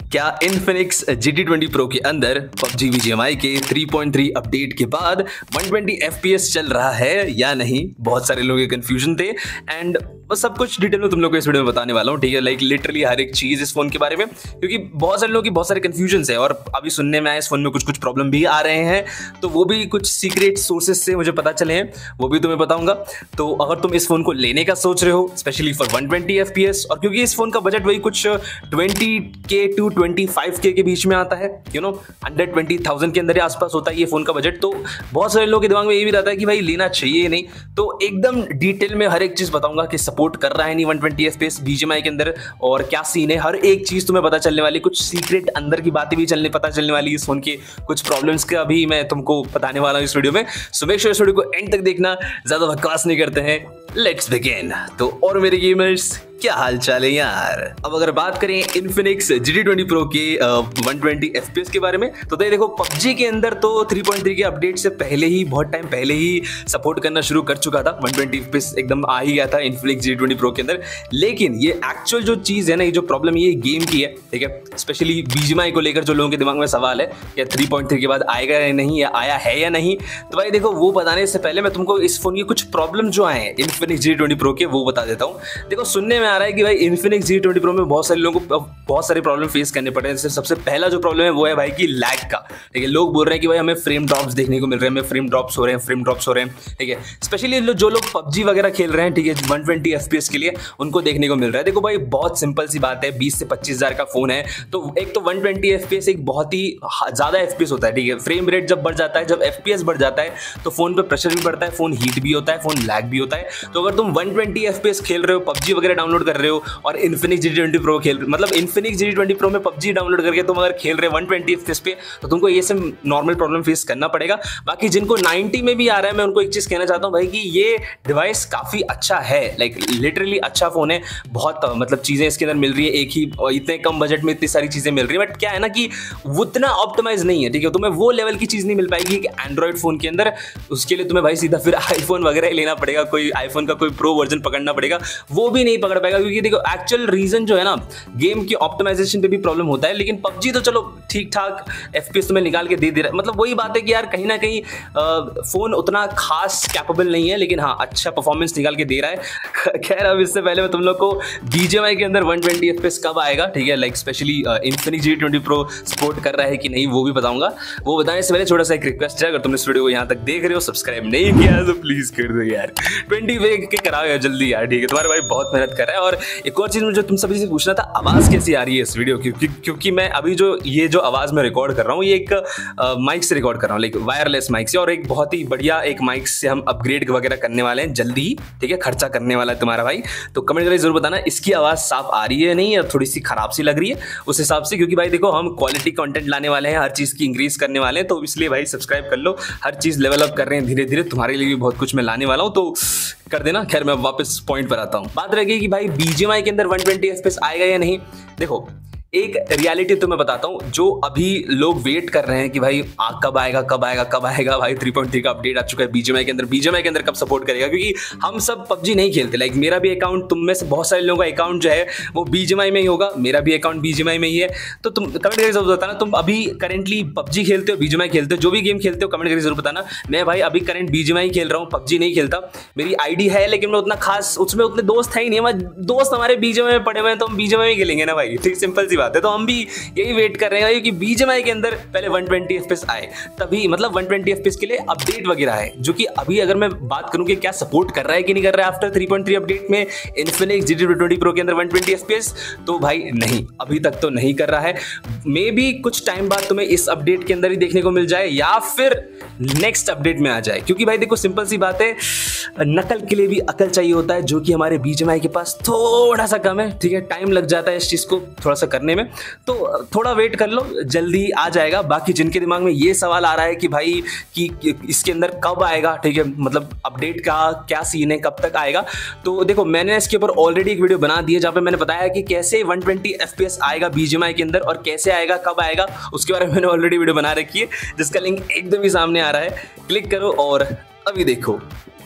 क्या Infinix GT20 Pro के अंदर PUBG BGMI के 3.3 अपडेट के बाद 120 FPS चल रहा है या नहीं? बहुत सारे लोगों के कंफ्यूजन थे एंड बस सब कुछ डिटेल में तुम लोग को इस वीडियो में बताने वाला हूँ, ठीक है। लाइक लिटरली हर एक चीज इस फोन के बारे में, क्योंकि बहुत सारे लोगों की बहुत सारे कंफ्यूजन है और अभी सुनने में आया इस फोन में कुछ प्रॉब्लम भी आ रहे हैं, तो वो भी कुछ सीक्रेट सोर्सेज से मुझे पता चले हैं, वो भी तुम्हें बताऊंगा। तो अगर तुम इस फोन को लेने का सोच रहे हो स्पेशली फॉर 120 FPS, और क्योंकि इस फोन का बजट वही कुछ 20K to 25K के बीच में आता है, यू नो, अंडर 20,000 के अंदर आसपास होता है ये फोन का बजट, तो बहुत सारे लोगों के दिमाग में ये भी रहता है कि भाई लेना चाहिए नहीं। तो एकदम डिटेल में हर एक चीज बताऊंगा कि सपोर्ट कर रहा है नहीं 120 FPS BGMI के अंदर और क्या सीन है, हर एक चीज तुम्हें पता चलने वाली, कुछ सीक्रेट अंदर की बातें भी पता चलने वाली इस फोन के, कुछ प्रॉब्लम्स का भी मैं तुमको बताने वाला हूं इस वीडियो में। सो मेक श्योर इस वीडियो को एंड तक देखना, ज्यादा बकवास नहीं करते हैं, लेट्स बिगिन। तो और मेरे गेमर्स क्या हाल चाल है यार। अब अगर बात करें इन्फिनिक्स GT20 Pro के 120 FPS के बारे में, तो देखो PUBG के अंदर तो 3.3 के अपडेट से पहले ही, बहुत टाइम पहले ही सपोर्ट करना शुरू कर चुका था, 120 FPS एकदम आ ही गया था इन्फिनिक्स GT20 Pro के अंदर। लेकिन ये एक्चुअल जो चीज है ना, ये जो प्रॉब्लम ये गेम की है, ठीक है, स्पेशली BGMI को लेकर जो लोगों के दिमाग में सवाल है कि 3.3 के बाद आएगा या नहीं, या आया है या नहीं, तो भाई देखो वो बताने से पहले मैं तुमको इस फोन की कुछ प्रॉब्लम जो आए हैं इन्फिनिक्स GT20 Pro के वो बता देता हूँ। देखो सुनने में आ रहा है कि भाई इन्फिनिक्स GT20 Pro में बहुत सारे लोगों को बहुत सारे प्रॉब्लम फेस करने पड़ रहे हैं। सबसे पहला जो प्रॉब्लम है वो है भाई कि लैग का, ठीक है। लोग बोल रहे हैं कि भाई हमें फ्रेम ड्रॉप्स देखने को मिल रहे हैं, हमें फ्रेम ड्रॉप्स हो रहे हैं, ठीक है। स्पेशली जो लोग PUBG वगैरह खेल रहे हैं, ठीक है, 120 FPS के लिए उनको देखने को मिल रहा है। देखो भाई बहुत सिंपल सी बात है, 20 से 25 हज़ार का फोन है, तो एक तो 120 FPS एक बहुत ही ज्यादा FPS होता है, ठीक है। फ्रेम रेट जब बढ़ जाता है, जब FPS बढ़ जाता है, तो फोन पे प्रेशर भी बढ़ता है, फोन हीट भी होता है, फोन लैग भी होता है। तो अगर तुम 120 FPS खेल रहे हो, PUBG वगैरह डाउनलोड कर रहे हो और इन्फिनिक्स GT20 Pro मतलब इन्फिनिक्स GT20 Pro में PUBG डाउनलोड करके तुम अगर खेल रहे हो 120 FPS पे, तो तुमको ये सब नॉर्मल प्रॉब्लम फेस करना पड़ेगा। बाकी जिनको 90 में भी आ रहा है, मैं उनको एक चीज कहना चाहता हूं भाई कि ये डिवाइस काफी अच्छा है, लाइक लिटरली अच्छा फोन है, बहुत मतलब चीजें इसके अंदर मिल रही है, एक ही इतने कम बजट में इतनी सारी चीजें मिल रही है। बट क्या है ना कि उतना ऑप्टिमाइज नहीं है, ठीक है, तुम्हें वो लेवल की चीज नहीं मिल पाएगी कि एंड्रॉइड फोन के अंदर। उसके लिए तुम्हें भाई सीधा फिर आईफोन वगैरह लेना पड़ेगा, कोई आईफोन का कोई प्रो वर्जन पकड़ना पड़ेगा, वो भी नहीं पकड़ पाएगा, क्योंकि देखो एक्चुअल रीजन जो है ना, गेम की ऑप्टिमाइजेशन पे भी प्रॉब्लम होता है। लेकिन PUBG तो चलो ठीक ठाक FPS तुम्हें निकाल के दे रहा है, मतलब वही बात है कि यार कहीं ना कहीं फोन उतना खास कैपेबल नहीं है, लेकिन हाँ अच्छा परफॉर्मेंस निकाल के दे रहा है। खैर अब इससे पहले मैं तुम लोग को BGMI के अंदर 120 FPS कब आएगा, ठीक है, like specially Infinix GT20 Pro support कर रहा है कि नहीं, वो भी बताऊंगा। वो बताने से पहले छोटा सा एक रिक्वेस्ट है, अगर तुम इस वीडियो को यहाँ तक देख रहे हो, सब्सक्राइब नहीं किया तो प्लीज कर दो यार, 20 के कराओ यार जल्दी यार, ठीक है, तुम्हारे भाई बहुत मेहनत कर रहा है। और एक और चीज मुझे तुम सभी से पूछना था, आवाज कैसी आ रही है इस वीडियो की, क्योंकि मैं अभी ये जो आवाज में रिकॉर्ड कर रहा हूँ, ये एक माइक से रिकॉर्ड कर रहा हूँ, लाइक वायरलेस माइक से, और एक बहुत ही बढ़िया एक माइक से हम अपग्रेड वगैरह करने वाले हैं जल्दी ही, ठीक है, खर्चा करने वाला है तुम्हारा भाई। तो कमेंट करके जरूर बताना इसकी आवाज साफ आ रही है नहीं, या थोड़ी सी खराब सी लग रही है उस हिसाब से, क्योंकि भाई देखो हम क्वालिटी कंटेंट लाने वाले हैं, हर चीज की इंक्रीज करने वाले हैं, तो इसलिए भाई सब्सक्राइब कर लो, हर चीज लेवल अप कर रहे हैं धीरे धीरे, तुम्हारे लिए भी बहुत कुछ मैं लाने वाला हूँ, तो कर देना। खैर मैं वापस पॉइंट पर आता हूँ। बात रह गई कि भाई BGMI के अंदर 120 FPS आएगा या नहीं। देखो एक रियलिटी तो मैं बताता हूं, जो अभी लोग वेट कर रहे हैं कि भाई कब आएगा भाई 3.3 का अपडेट आ चुका है BGMI के अंदर कब सपोर्ट करेगा, क्योंकि हम सब PUBG नहीं खेलते, लाइक मेरा भी अकाउंट, तुम में से बहुत सारे लोगों का अकाउंट जो है वो BGMI में ही होगा, मेरा भी अकाउंट BGMI में ही है। तो तुम कमेंट करके जरूर बताना तुम अभी करेंटली PUBG खेलते हो, BGMI खेलते हो, जो भी गेम खेलते हो कमेंट करके जरूर बताना। मैं भाई अभी करंट BGMI खेल रहा हूँ, PUBG नहीं खेलता, मेरी ID है लेकिन मैं उतना खास उसमें उतने दोस्त है ही नहीं, दोस्त हमारे BGMI में पड़े हुए हैं, तो हम BGMI में खेलेंगे ना भाई, ठीक, सिंपल सी बात है। तो हम भी यही वेट कर रहे हैं कि BGMI के अंदर पहले 120 FPS आए, तभी मतलब 120 FPS के लिए अपडेट वगैरह है, जो कि अभी अगर मैं बात करूं कि क्या सपोर्ट कर रहा है कि नहीं कर रहा है आफ्टर 3.3 अपडेट में इन्फिनिक्स GT20 Pro के अंदर 120 FPS, तो भाई नहीं, अभी तक तो नहीं कर रहा है। मे बी कुछ टाइम बाद तुम्हें इस अपडेट के अंदर ही देखने को मिल जाए, या फिर नेक्स्ट अपडेट में आ जाए, क्योंकि भाई देखो सिंपल सी बात है, नकल के लिए भी अकल चाहिए होता है, जो कि हमारे BGMI के पास थोड़ा सा कम है, ठीक है, टाइम लग जाता है इस चीज को थोड़ा सा करने में, तो थोड़ा वेट कर लो, जल्दी आ जाएगा। बाकी जिनके दिमाग में ये सवाल आ रहा है कि भाई कि इसके अंदर कब आएगा, ठीक है, मतलब अपडेट का क्या सीन है, कब तक आएगा, तो देखो मैंने इसके ऊपर ऑलरेडी एक वीडियो बना दी है, जहां पे मैंने बताया कि कैसे 120 FPS आएगा BGMI के अंदर और कैसे आएगा, कब आएगा, उसके बारे में मैंने ऑलरेडी वीडियो बना रखी है, जिसका लिंक एकदम ही सामने आ रहा है, क्लिक करो और अभी देखो।